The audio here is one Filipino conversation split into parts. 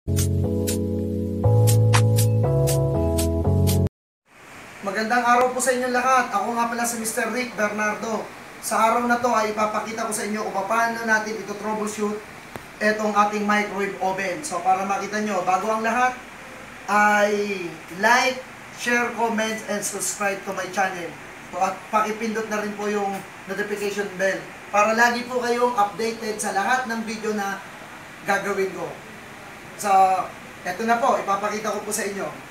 Magandang araw po sa inyong lahat. Ako nga pala si Mr. Rick Bernardo. Sa araw na to ay ipapakita ko sa inyo kung paano natin ito troubleshoot itong ating microwave oven. So para makita nyo, bago ang lahat ay like, share, comment, and subscribe to my channel. So, at pakipindot na rin po yung notification bell para lagi po kayong updated sa lahat ng video na gagawin ko. So, eto na po, ipapakita ko po sa inyo.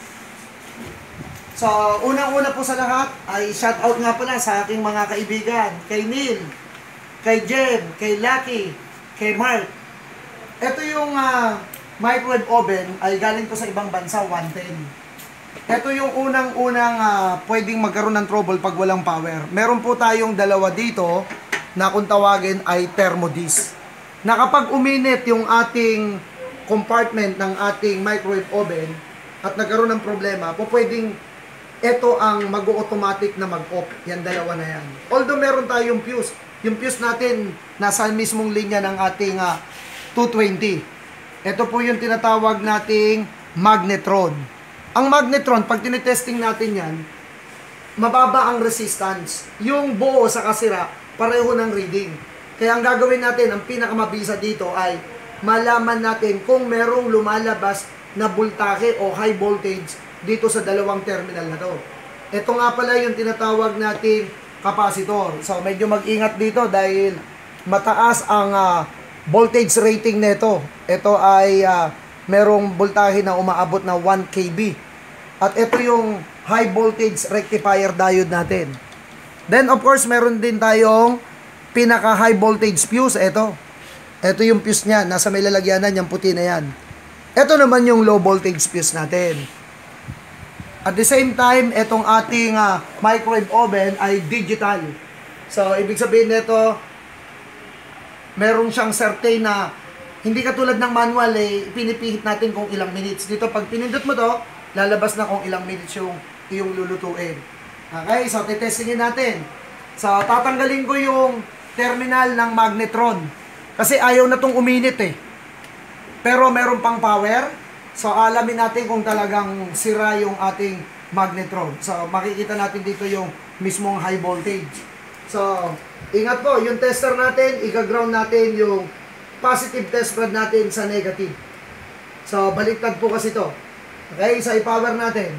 So, unang-una po sa lahat ay shoutout nga pala sa aking mga kaibigan, kay Neil, kay Jem, kay Lucky, kay Mark. Ito yung microwave oven ay galing ko sa ibang bansa, 110. Ito yung unang-unang pwedeng magkaroon ng trouble pag walang power. Meron po tayong dalawa dito na kung tawagin ay thermodisc. Na kapag uminit yung ating compartment ng ating microwave oven at nagkaroon ng problema, po pwedeng ito ang mag-automatic na mag-off. Yan, dalawa na yan. Although meron tayong fuse. Yung fuse natin nasa mismong linya ng ating 220. Ito po yung tinatawag nating magnetron. Ang magnetron, pag tinitesting natin yan, mababa ang resistance. Yung buo sa kasira, pareho ng reading. Kaya ang gagawin natin, ang pinakamabisa dito ay malaman natin kung merong lumalabas na voltahe o high voltage dito sa dalawang terminal na to. Ito nga pala yung tinatawag nating capacitor. So medyo mag-ingat dito dahil mataas ang voltage rating nito. Ito ay merong voltahe na umaabot na 1 kV. At ito yung high voltage rectifier diode natin. Then of course meron din tayong pinaka high voltage fuse. Ito yung fuse niya. Nasa may lalagyanan, yung puti na yan. Ito naman yung low voltage fuse natin. At the same time, itong ating microwave oven ay digital. So, ibig sabihin nito, meron siyang certain na, hindi katulad ng manual, pinipihit natin kung ilang minutes. Dito, pag pinindot mo to, lalabas na kung ilang minutes yung lulutuin. Okay, so titestingin natin. So, tatanggalin ko yung terminal ng magnetron. Kasi ayaw na tong uminit Pero meron pang power. So, alamin natin kung talagang sira yung ating magnetron. So, makikita natin dito yung mismong high voltage. So, ingat po, yung tester natin, i-ground natin yung positive test rod natin sa negative. So, baliktad po kasi to. Okay, so i-power natin.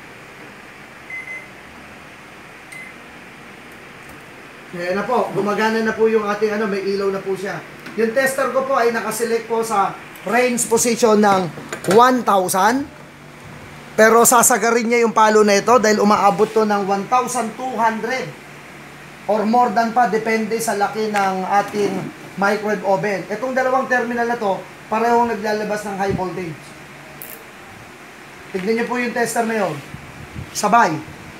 Ayan na po, gumagana na po yung ating may ilaw na po siya. Yung tester ko po ay nakaselect po sa range position ng 1,000. Pero sasagarin niya yung palo na ito dahil umaabot to ng 1,200 or more than pa, depende sa laki ng ating microwave oven. Itong dalawang terminal na to, parehong naglalabas ng high voltage. Tignan niyo po yung tester na yun. Sabay.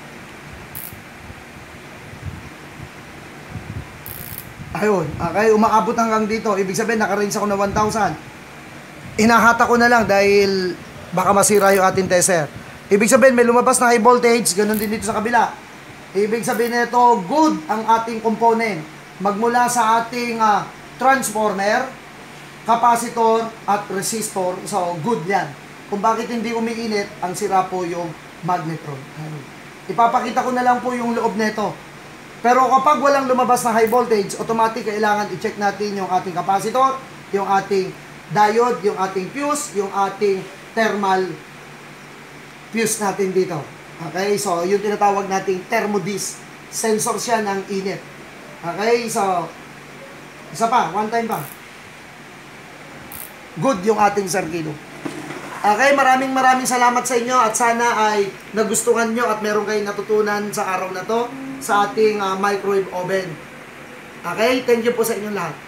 Ayun, okay, umaabot hanggang dito. Ibig sabihin, naka-range ako na 1,000. Inahata ko na lang dahil baka masira yung ating tester. Ibig sabihin, may lumabas na high voltage, ganun din dito sa kabila. Ibig sabihin nito, good ang ating component. Magmula sa ating transformer, capacitor, at resistor. So, good yan. Kung bakit hindi umiinit, ang sira po yung magnetron. Ipapakita ko na lang po yung loob nito. Pero kapag walang lumabas na high voltage, automatic kailangan i-check natin yung ating capacitor, yung ating diode, yung ating fuse, yung ating thermal fuse natin dito. Okay, so yung tinatawag nating thermodisc. Sensor siya ng init. Okay, so isa pa, one time pa. Good yung ating sarkilo. Okay, maraming salamat sa inyo at sana ay nagustuhan nyo at meron kayong natutunan sa araw na to sa ating microwave oven. Okay, thank you po sa inyong lahat.